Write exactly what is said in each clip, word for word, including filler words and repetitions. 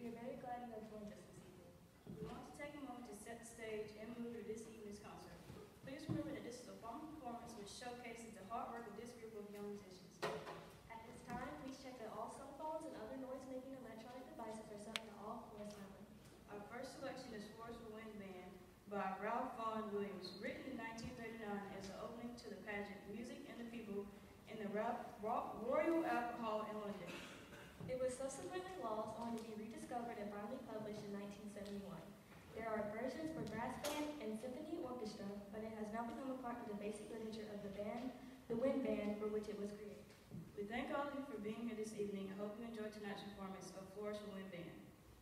We are very glad you have joined us this evening. We want to take a moment to set the stage and mood of this evening's concert. Please remember that this is a fun performance which showcases the hard work of this group of young musicians. At this time, please check that all cell phones and other noise-making electronic devices are set to off or silent. Our first selection is Flourish Wind Band by Ralph Vaughan Williams, written in nineteen thirty-nine as an opening to the pageant Music and the People in the Royal Alcohol in London. It was subsequently lost only to be rediscovered and finally published in nineteen seventy-one. There are versions for brass band and symphony orchestra, but it has now become a part of the basic literature of the band, the wind band, for which it was created. We thank all of you for being here this evening and hope you enjoyed tonight's performance of Flourish Wind Band.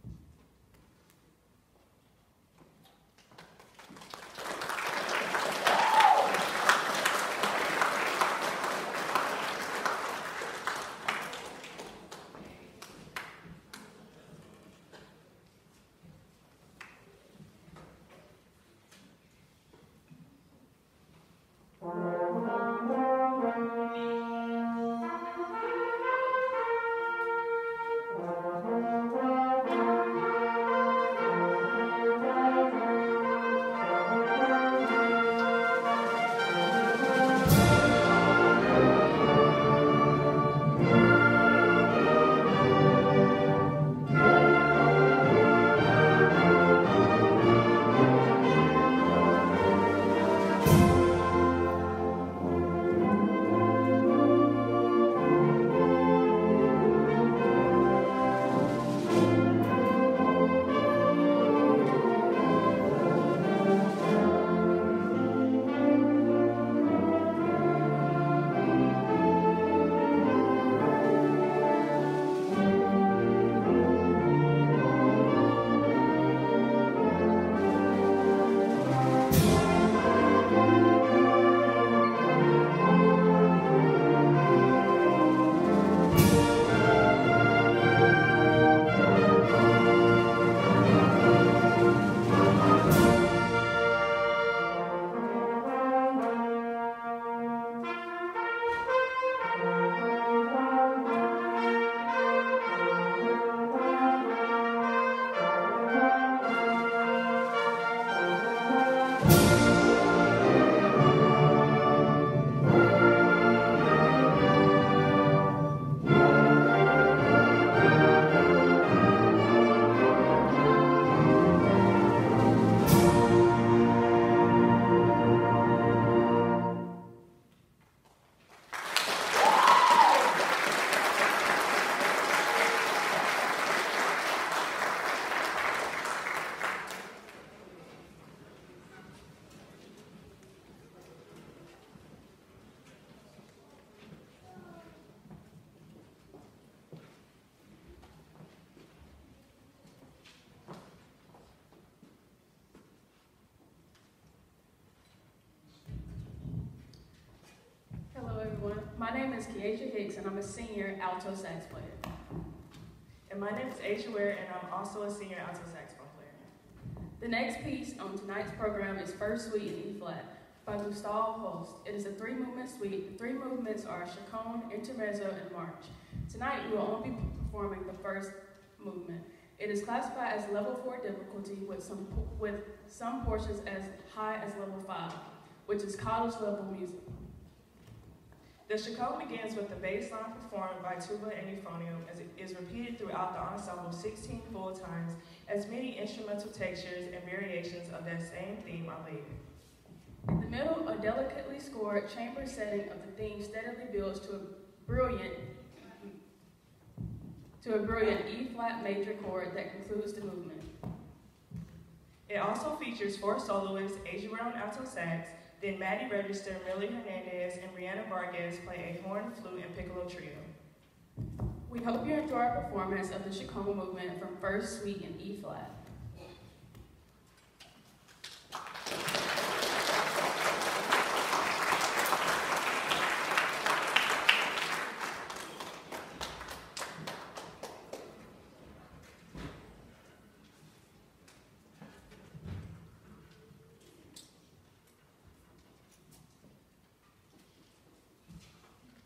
My name is Keisha Hicks, and I'm a senior alto sax player. And my name is Asia Ware, and I'm also a senior alto saxophone player. The next piece on tonight's program is First Suite in E-flat by Gustav Holst. It is a three-movement suite. The three movements are chaconne, intermezzo, and march. Tonight, we will only be performing the first movement. It is classified as level four difficulty with some, with some portions as high as level five, which is college level music. The chaconne begins with the bass line performed by tuba and euphonium as it is repeated throughout the ensemble sixteen full times, as many instrumental textures and variations of that same theme are layered. In the middle, a delicately scored chamber setting of the theme steadily builds to a brilliant to a brilliant E-flat major chord that concludes the movement. It also features four soloists, Asia Ware on alto sax, then Maddie Register, Millie Hernandez, and Brianna Vargas play a horn, flute, and piccolo trio. We hope you enjoy our performance of the chaconne movement from First Suite in E-flat.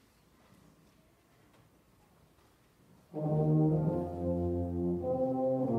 Thank you.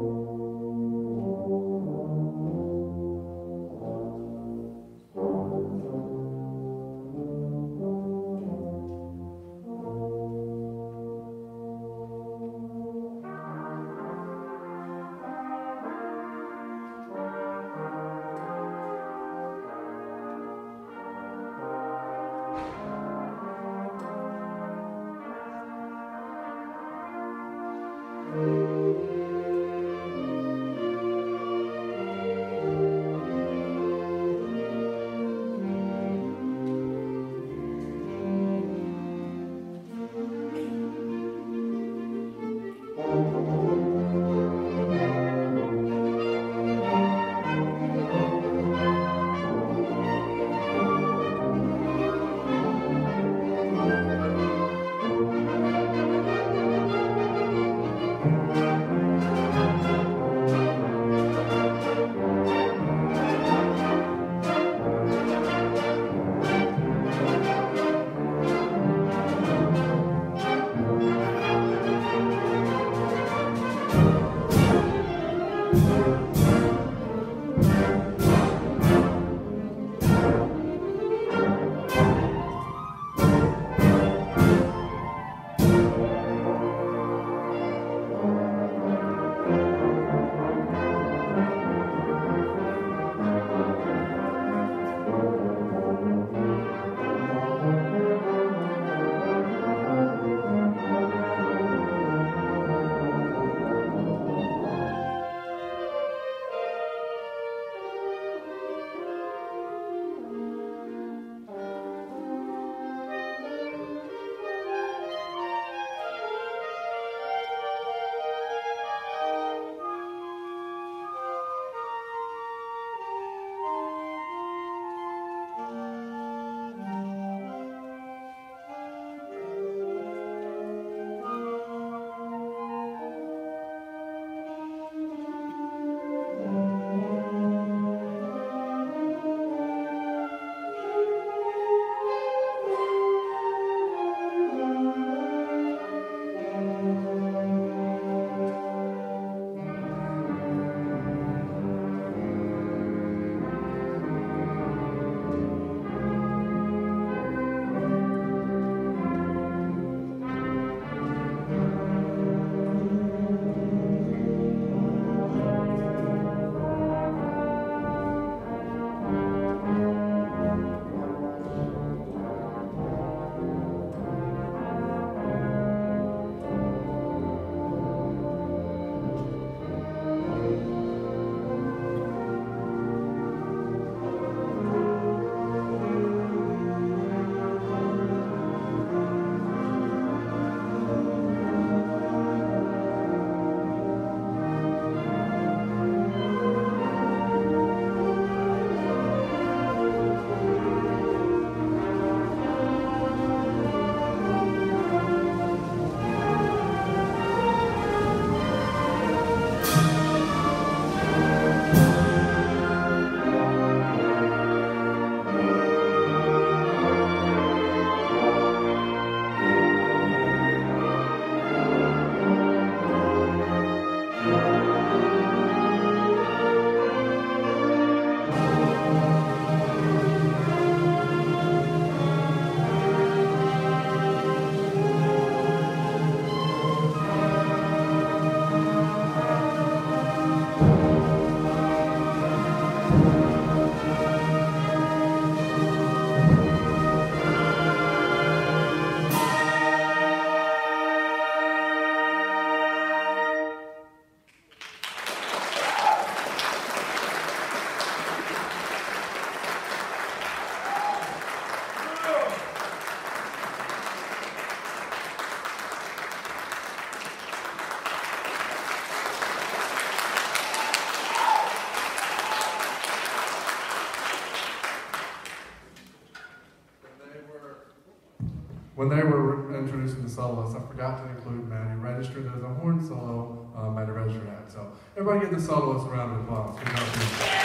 When they were introducing the soloists, I forgot to include Maddie registered as a horn solo, uh, Maddie registered at. So everybody give the soloists a round of applause. Good job.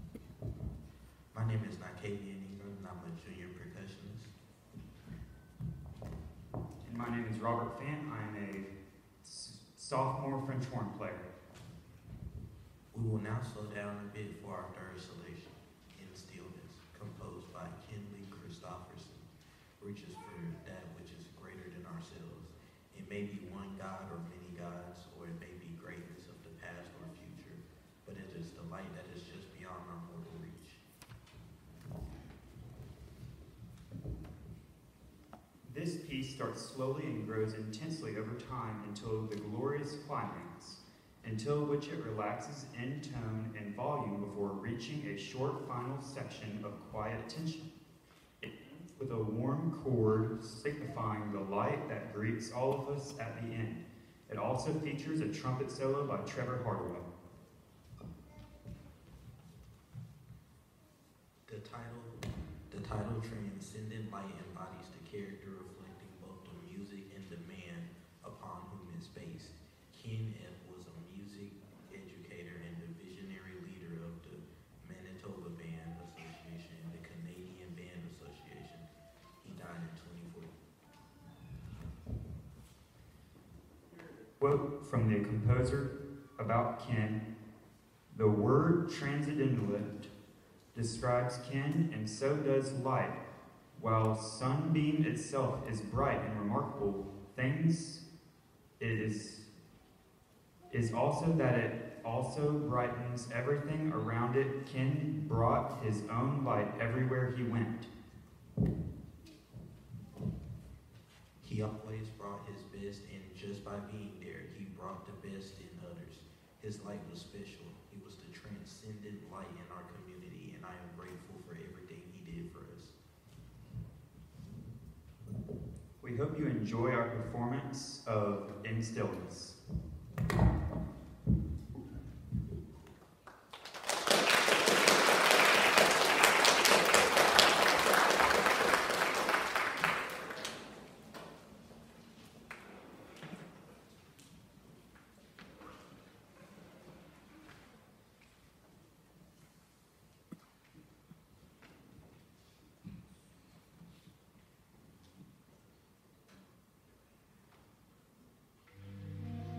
My name is Nightlife, and I'm a junior percussionist. My name is Robert Fant. I'm a s- sophomore French horn player. We will now slow down a bit for our third selection, In Stillness, composed by Kinley Christopherson, reaches for that which is greater than ourselves. It may be one God or many gods, or it may be greatness of the past or future, but it is the light that is just beyond our mortal reach. This piece starts slowly and grows intensely over time until the glorious climax, until which it relaxes in tone and volume before reaching a short final section of quiet tension. It ends with a warm chord signifying the light that greets all of us at the end. It also features a trumpet solo by Trevor Hardaway. The title, the title Transcendent Light embodies the character reflecting both the music and the man upon whom it's based. Ken F. was a music educator and the visionary leader of the Manitoba Band Association and the Canadian Band Association. He died in twenty fourteen. Quote from the composer about Ken: "The word transcendentalist describes Ken, and so does light. While sunbeam itself is bright and remarkable, things it is is also that it also brightens everything around it. Ken brought his own light everywhere he went." He always brought his best, and just by being there, he brought the best in others. His light was special. He was the transcendent light in our community, and I am grateful for everything he did for us. We hope you enjoy our performance of In Stillness. Thank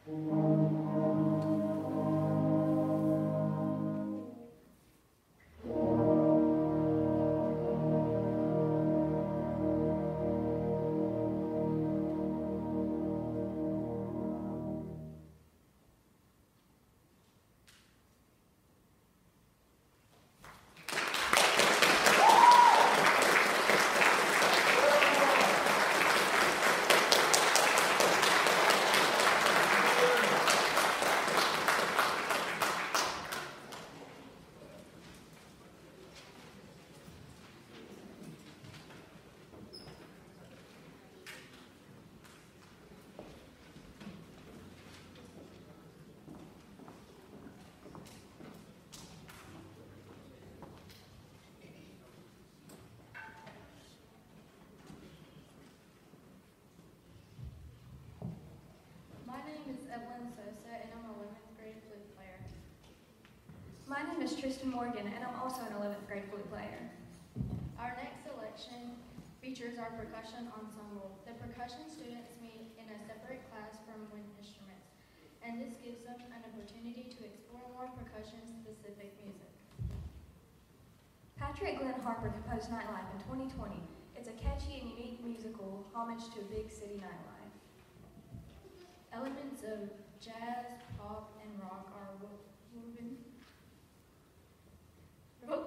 My name is Tristan Morgan, and I'm also an eleventh grade flute player. Our next selection features our percussion ensemble. The percussion students meet in a separate class from wind instruments, and this gives them an opportunity to explore more percussion-specific music. Patrick Glenn Harper composed Nightlife in twenty twenty. It's a catchy and unique musical homage to a big city nightlife. Elements of jazz, pop, and rock are wo- woven. wo-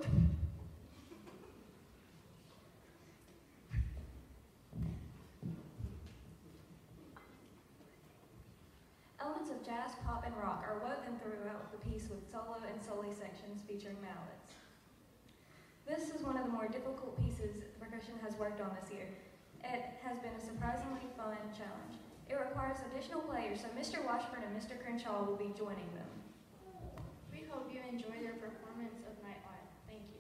Elements of jazz, pop, and rock are woven throughout the piece with solo and soli sections featuring ballads. This is one of the more difficult pieces the percussion has worked on this year. It has been a surprisingly fun challenge. It requires additional players, so Mister Washburn and Mister Crenshaw will be joining them. We hope you enjoy their performance of Nightlife. Thank you.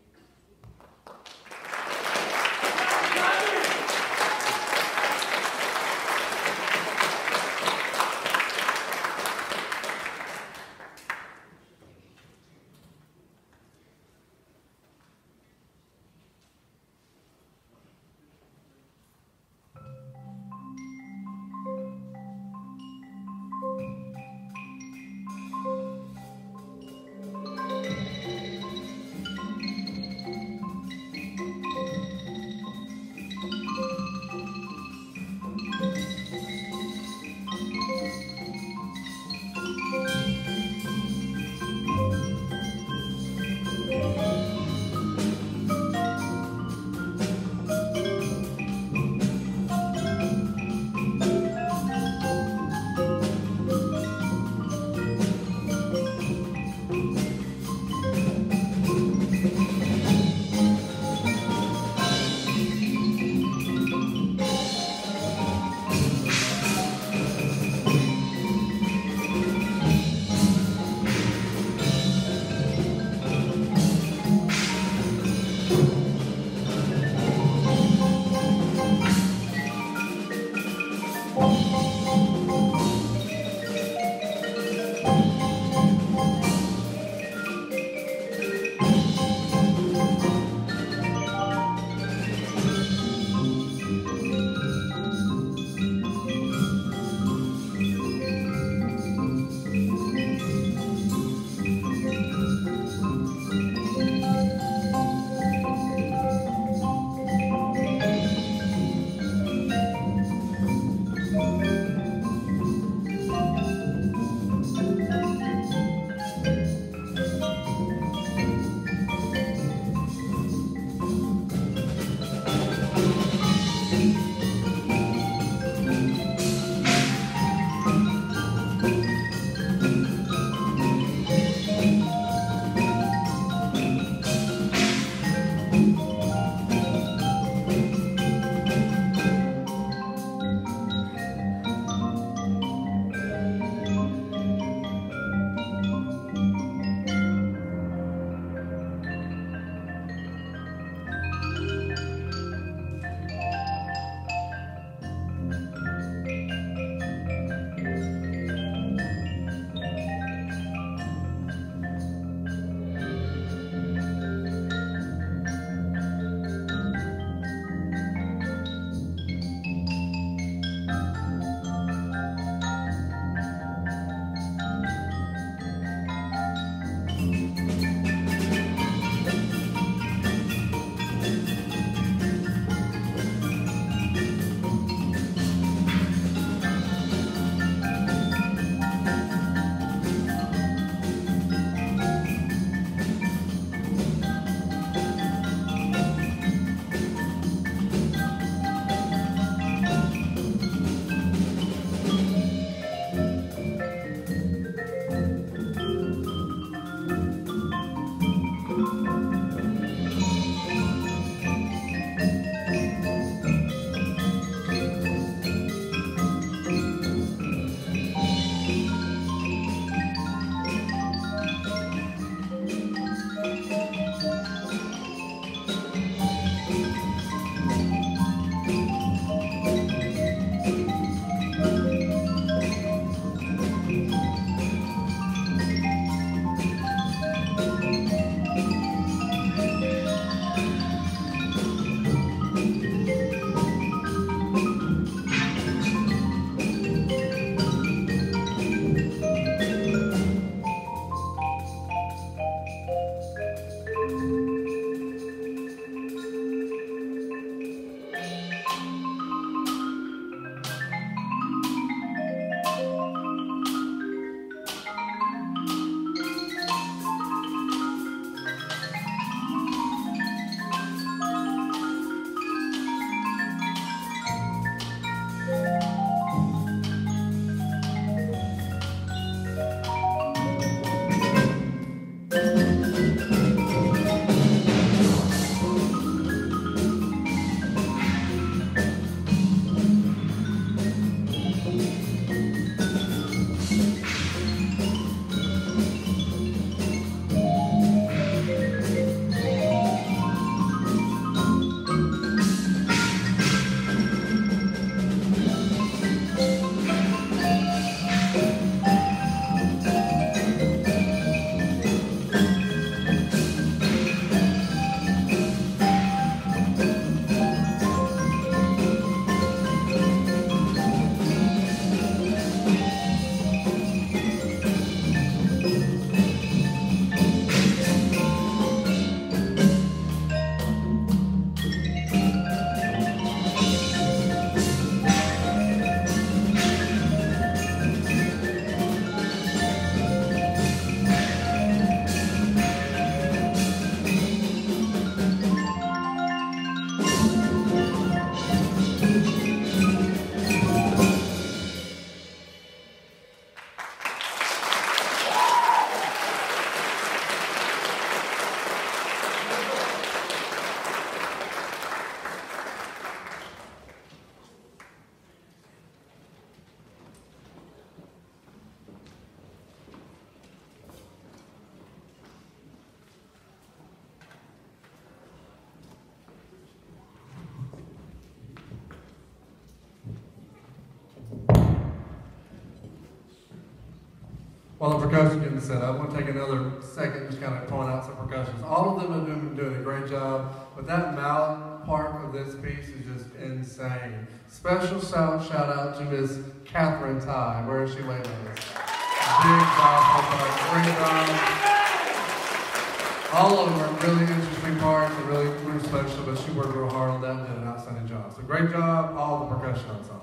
While the percussion getting set up, I want to take another second and just kind of point out some percussions. All of them have been doing a great job, but that mallet part of this piece is just insane. Special shout, shout out to Miss Catherine Ty. Where is she waiting on us? Big job, great job. All of them are really interesting parts and really, really special, but she worked real hard on that and did an outstanding job. So great job, all the percussion ensemble.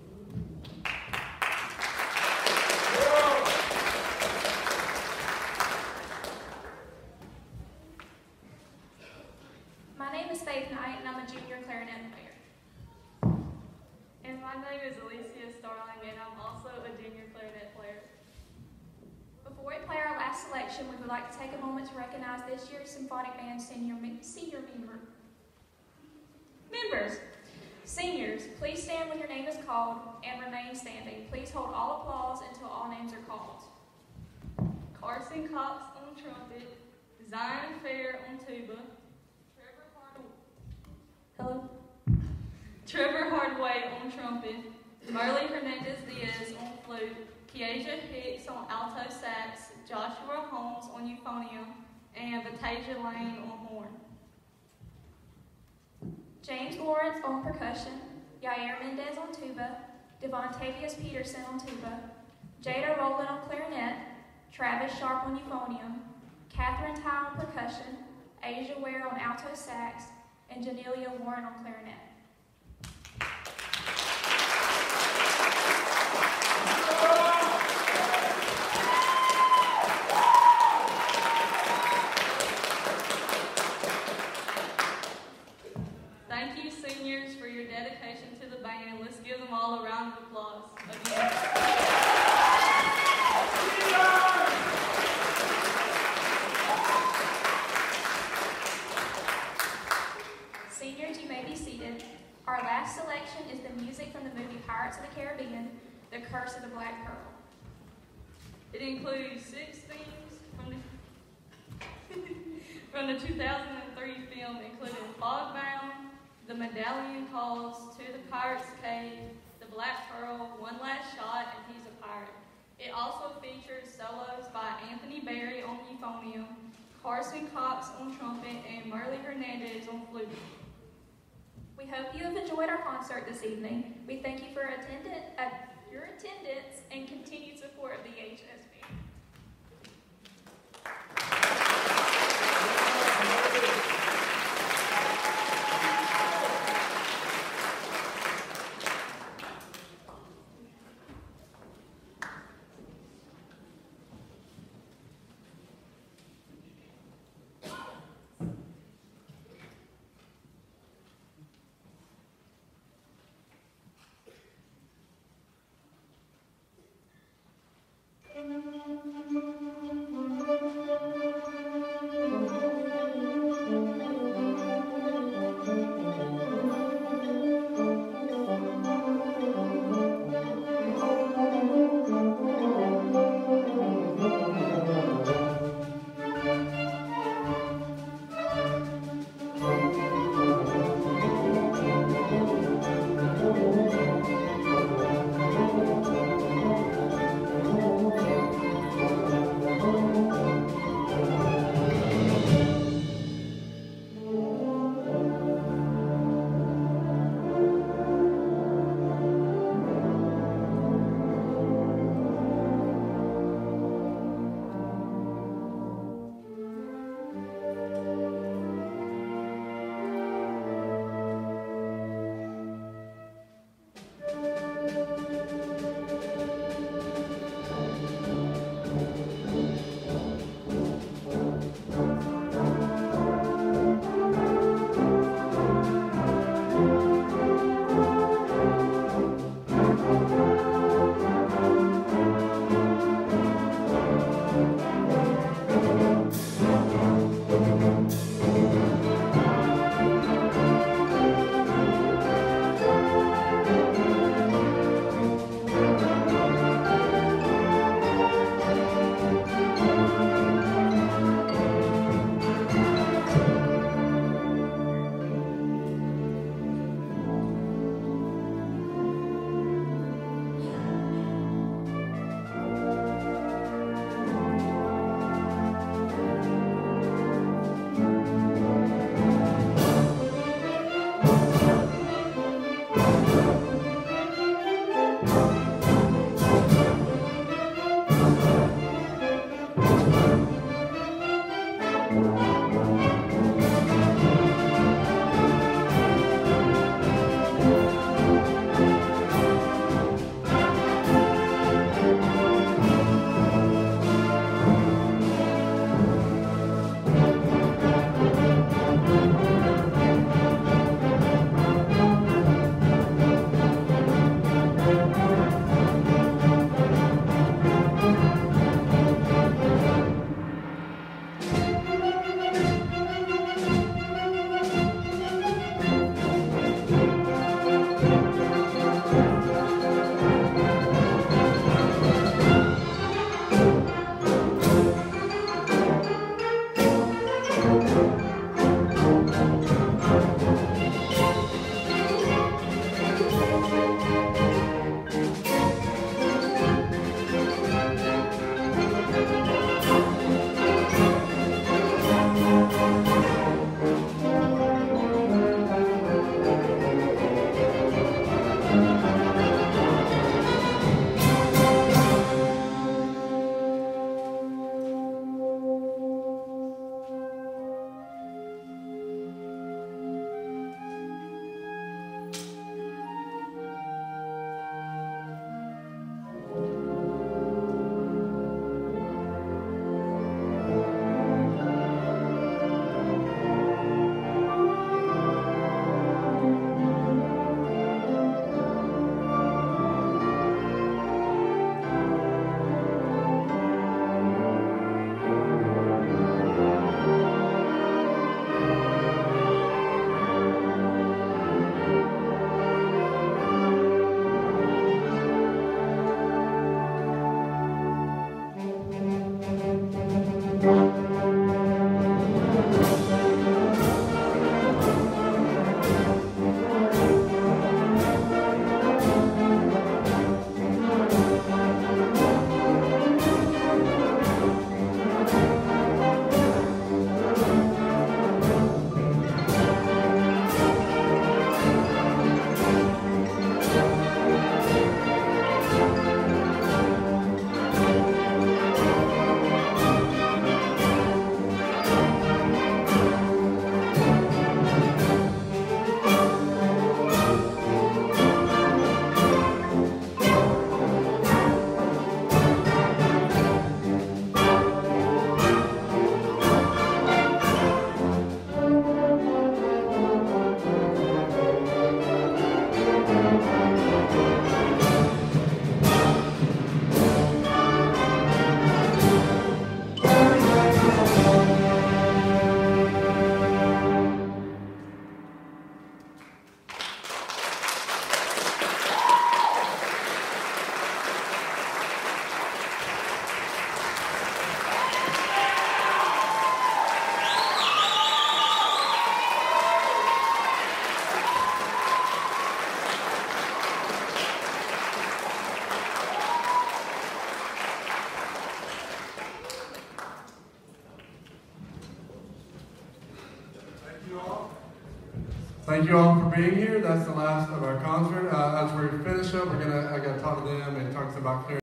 My name is Faith Knight, and I'm a junior clarinet player. And my name is Alicia Starling, and I'm also a junior clarinet player. Before we play our last selection, we would like to take a moment to recognize this year's Symphonic Band senior, senior member. members. Seniors, please stand when your name is called and remain standing. Please hold all applause until all names are called. Carson Cox on trumpet, Zion Fair on tuba, Trevor Hardaway, Hello? Trevor Hardaway on trumpet, Merle Hernandez Diaz on flute, Kiesia Hicks on alto sax, Joshua Holmes on euphonium, and Batasia Lane on horn. James Lawrence on percussion, Yair Mendez on tuba, Devontavius Peterson on tuba, Jada Rowland on clarinet, Travis Sharp on euphonium, Catherine Ty on percussion, Asia Ware on alto sax, and Janelia Warren on clarinet. Thank you, seniors, for your dedication to the band. Let's give them all a round of applause. Again. Seniors, you may be seated. Our last selection is the music from the movie Pirates of the Caribbean, The Curse of the Black Pearl. It includes six themes from the, from the two thousand three film, including Fogbound, The Medallion Calls, To the Pirate's Cave, The Black Pearl, One Last Shot, and He's a Pirate. It also features solos by Anthony Berry on euphonium, Carson Cox on trumpet, and Merle Hernandez on flute. We hope you have enjoyed our concert this evening. We thank you for attendant, uh, your attendance and continued support of the E H S band. Thank you. Thank you all for being here. That's the last of our concert. Uh, as we finish up, we're gonna I got to talk to them and talk about clear.